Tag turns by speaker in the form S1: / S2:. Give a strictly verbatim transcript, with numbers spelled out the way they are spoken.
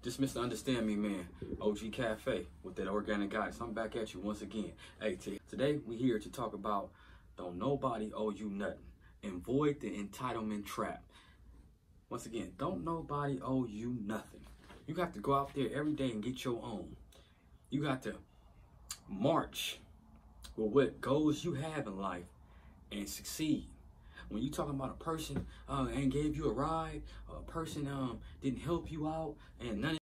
S1: Just misunderstand me, man. O G Cafe with that organic guidance. I'm back at you once again. Hey, t today we here to talk about don't nobody owe you nothing. Avoid the entitlement trap. Once again, don't nobody owe you nothing. You got to go out there every day and get your own. You got to march with what goals you have in life and succeed. When you talking about a person uh, and gave you a ride, a person um, didn't help you out, and none